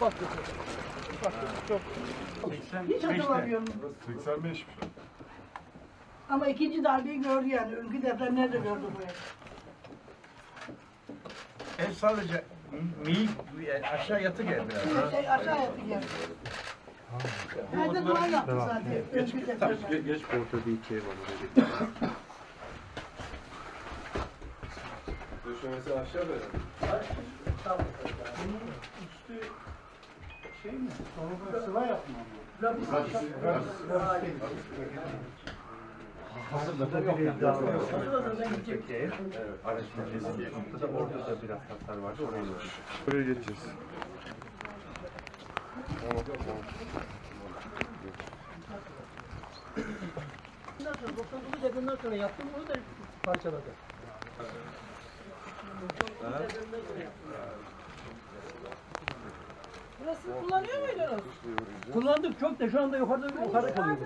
Baktık. Çok. Hiç hatırlamıyorum. 85'miş. Ama ikinci darbeyi gördü yani. Ülke depremleri de gördü bu ev. Ev sadece aşağı yatık ev biraz. Aşağı yaptı geldi. Nerede duvar yaptı zaten. Ülke depremleri. Geç ortada iki ev var oraya. Döşemesi aşağıda yani. Üstü şey mi? Sonra sıva yapma mı? Hazırda da yok yani. Hazırda da gidecek ev. Araç gideceğiz. Orada da biraz hasar vardı. Oraya geçeceğiz. Bundan sonra 99 yakından sonra yaptım onu da parçaladı. Burasını kullanıyor muydunuz? Kullandık çok da şu anda yukarıda kalıyorduk.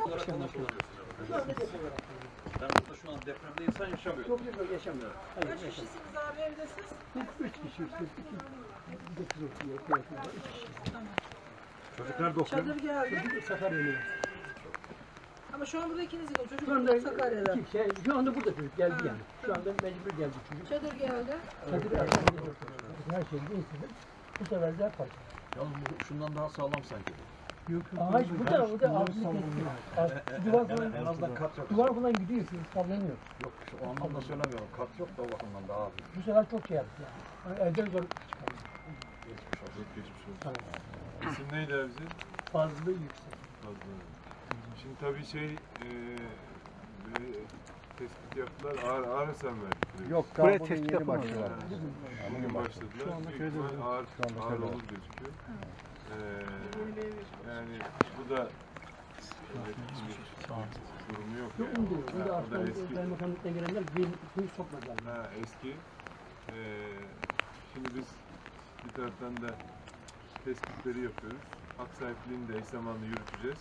Ben burada şu an depremde insan yaşamıyor. Yok yaşamıyor. Hayır, Kaç kişisiniz abi evde siz? 3 kişi, 3 kişi. Çocuklar da okuyor. Çadır geldi. Sakarya'ya. Ama şu an burada ikiniz yok. Çocuk Şu anda Sakarya'da. şu anda burada çocuk geldi yani. Şu anda mecbur geldi çocuk. Çadır geldi. Çadır her şey değilse bu sefer de parça. Yalnız bu şundan daha sağlam sanki. Ağaç bu tarafta altını kesti. Duvar falan, En azından kat yok. duvar falan gidiyor, sallanıyor. Yok o anlamda söylemiyorum. Kat yok da o bakımdan daha az. Bu sefer çok şey yaptı yani. Evden zor çıkardı. Geçmiş olsun. Çok geçmiş olsun. İsim neydi bizim? Fazla yüksek. Fazla. Şimdi tabii tespit yaptılar. Ağır hasar verdik. Yok, buraya tespit yapamadılar. Bugün başladılar. Büyük ihtimal ağır olur gözüküyor. Yani bu da durumu yok yani. Şimdi O da eski. aslan kaymakamlıktan gelenler bir sokmadılar. Ha, eski. Şimdi biz bir taraftan da tespitleri yapıyoruz. Hak sahipliğini de eş zamanlı yürüteceğiz.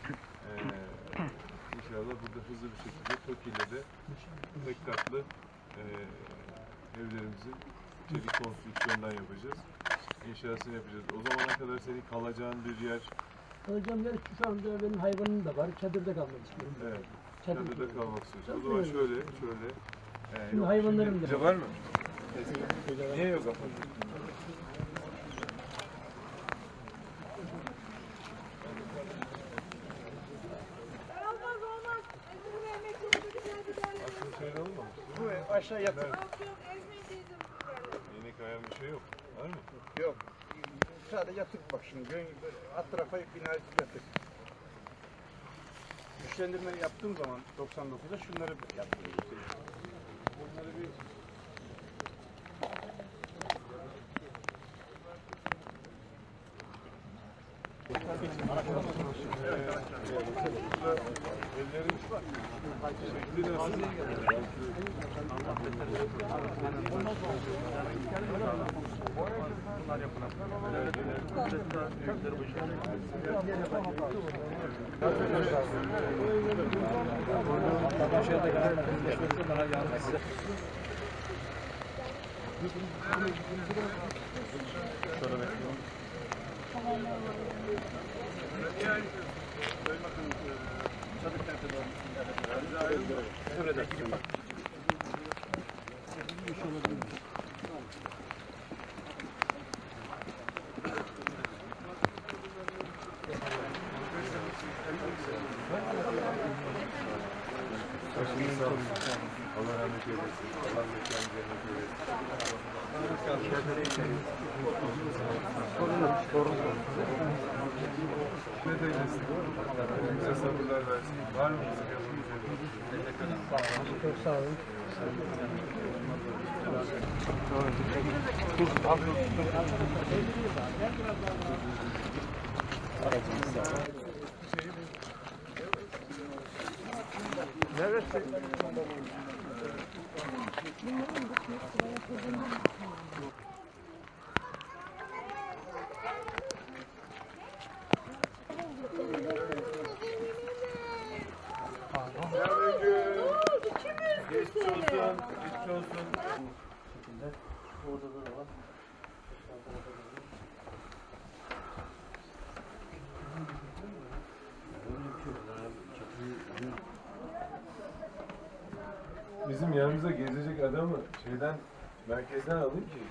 İnşallah burada hızlı bir şekilde TOKİ'yle de tek katlı evlerimizin çelik konstrüksiyondan yapacağız. İnşasını yapacağız. O zamana kadar senin kalacağın bir yer. Kalacağım yer şu anda benim hayvanım da var. Çadırda kalmak istiyorum. Evet. Çadırda Çadırda kalmak istiyorsun. O zaman şöyle. Şimdi hayvanlarım da var mı? Niye yok ama? Olmaz olmaz. Buraya emekleri giderler. Aslında şöyle olmamış. Bu aşağı yatır. Yok yok ezmeyeceğim. Yeni kayan bir şey yok. Var mı? Yok. Sadece yatık bak şimdi. Alt tarafa bina yatık. Güçlendirme yaptığım zaman 99'da şunları yaptım. Bunları bir Ellerin şekli nasıl? Allah rahmet eylesin. Allah mekanı cennet eylesin. Bize sabırlar versin. Var mı bizim yapabileceğimiz? çok sağ olun. neresi? Geçmiş olsun. Geçmiş olsun. Orada da var. yanımıza gezecek adamı merkezden alayım ki.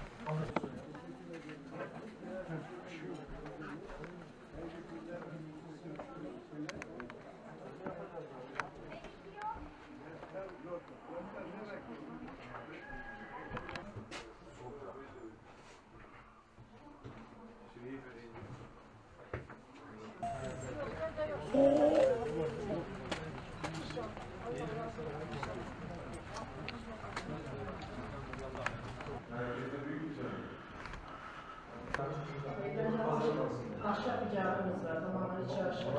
Ahşap bir camimiz var. Tamamen içi ahşap.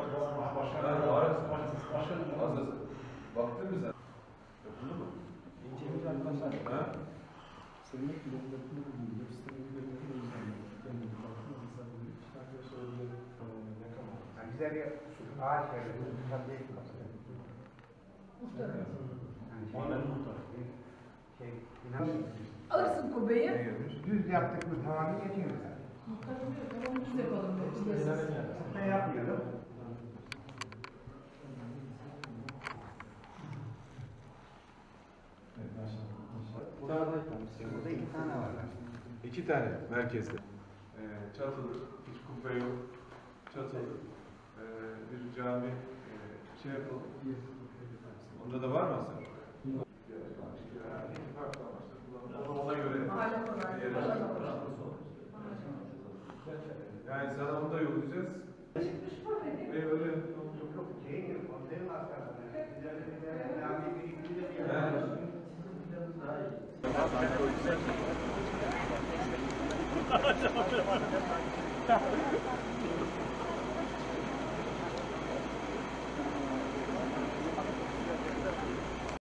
Baktın mı sen? Yapıldı mı? Ha? Güzel bir ağaç verelim. Alırsın kubbeyi. Düz yaptık mı tamamı geçiyor zaten. Tamam, düz yapalım. Ne yapmıyorum? Burada iki tane var. 2 tane merkezde. Çatılı, hiç kubbe yok. Çatılı. Bir cami şey yapalım. Onda da var mı Hasan? Ona göre. Yani sana onu da yollayacağız. Öyle yok. Şeydir, konteyn masrafı. Yani bir ikili de bir Evet.